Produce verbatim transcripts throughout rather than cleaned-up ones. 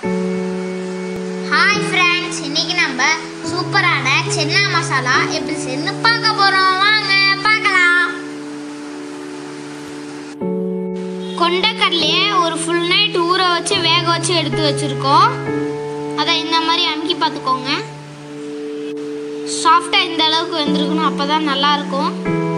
Hi friends, இன்னைக்கு நம்ம சூப்பரான சென்னா மசாலா எப்படி செய்யணும்னு பார்க்க போறோம். வாங்க பார்க்கலாம். கொண்டைக்கடலையை ஒரு ஃபுல் நைட் ஊற வச்சு வேக வச்சு எடுத்து வச்சிருக்கோம். அதை இந்த மாதிரி அமுக்கி பார்த்துக்கோங்க. சாஃப்டா இந்த அளவுக்கு வெந்திருக்கணும், அப்பதான் நல்லா இருக்கும்.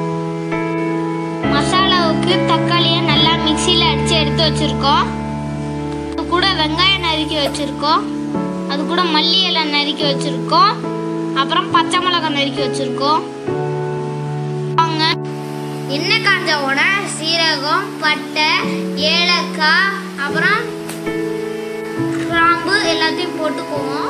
மசாலாவுக்கு தக்காளியை நல்லா மிக்சியில் அடிச்சு எடுத்து வச்சிருக்கோம். அது கூட வெங்காயம் நறுக்கி வச்சிருக்கோம். அது கூட மல்லி இலை நறுக்கி வச்சிருக்கோம். அப்புறம் பச்சை மிளகாய் நறுக்கி வச்சிருக்கோம். வாங்க, எண்ணெய் காஞ்ச உடனே சீரகம், பட்டை, ஏலக்காய், அப்புறம் கிராம்பு எல்லாத்தையும் போட்டுக்குவோம்.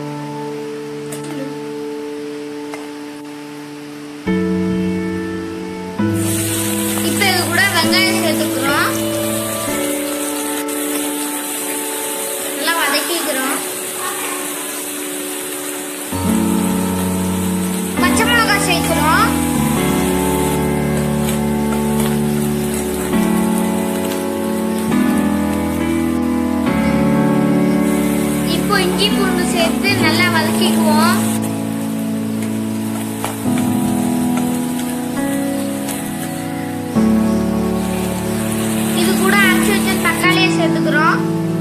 இப்ப இது கூட வெங்காயம் சேர்த்துக்கிறோம். நல்லா வதக்கிக்கிறோம். பச்சை மிளகாய் சேர்க்கிறோம். இப்போ இஞ்சி பூண்டு சேர்த்து நல்லா வதக்கிக்குவோம். இது கூட அரைச்சு வச்ச தக்காளியை சேர்த்துக்கிறோம்.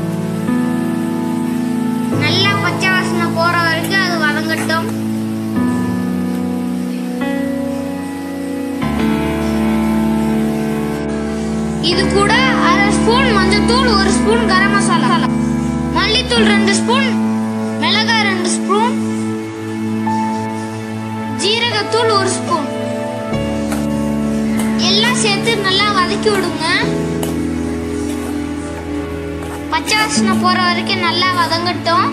நல்லா பச்சை வாசனை போற வரைக்கும் அது வதங்கட்டும். இது கூட அரை ஸ்பூன் மஞ்சள்தூள், ஒரு ஸ்பூன் கரம் மசாலா, மல்லித்தூள் ரெண்டு ஸ்பூன், மிளகாய் ரெண்டு ஸ்பூன், ஜீரகத்தூள் ஒரு ஸ்பூன் எல்லாம் சேர்த்து நல்லா வதக்கி விடுங்க. பச்சை வாசனை போற வரைக்கும் நல்லா வதங்கட்டும்.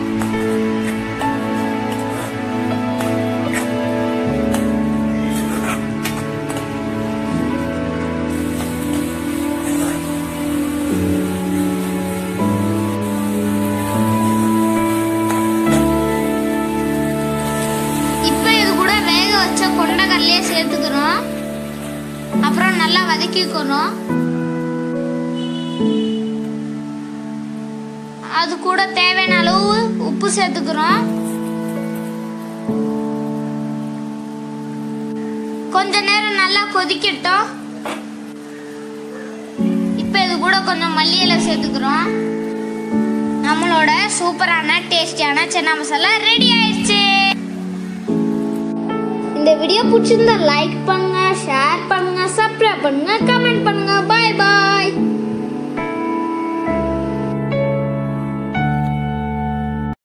இப்ப இது கூட வேக வச்ச கொண்டைக்கடலையை சேர்த்துக்கிறோம். அப்புறம் நல்லா வதக்கிக்கணும். அது கூட தேவையான அளவு உப்பு சேர்த்துக்கிறோம். கொஞ்ச நேரம் நல்லா கொதிக்கட்டும். இப்ப இது கூட கொஞ்சம் மல்லி இலை சேர்த்துக்கிறோம். நம்மளோட சூப்பரான டேஸ்டியான சென்னா மசாலா ரெடி ஆயிடுச்சு. இந்த வீடியோ பிடிச்சிருந்தா லைக் பண்ணுங்க, ஷேர் பண்ணுங்க, சப்ஸ்கிரைப் பண்ணுங்க, கமெண்ட் பண்ணுங்க. பை பாய்.